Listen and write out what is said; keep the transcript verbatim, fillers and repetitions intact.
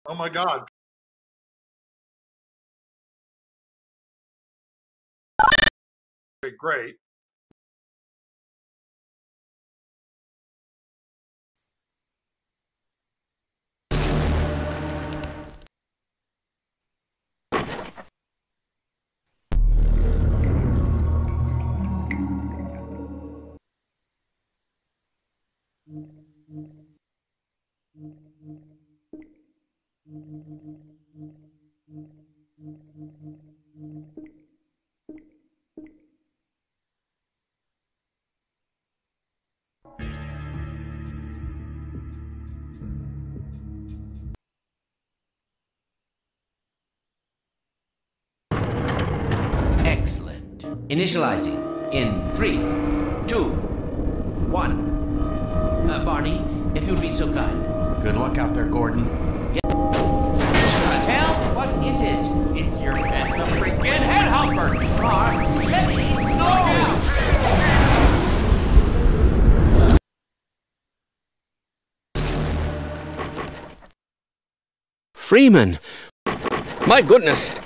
Oh my God. Okay, great. Excellent. Initializing in three, two, one. Uh, Barney, if you'd be so kind. Good luck out there, Gordon. Yeah. Uh, hell, what is it? It's your pet, the freaking head humper. Car, let me go. Freeman! My goodness!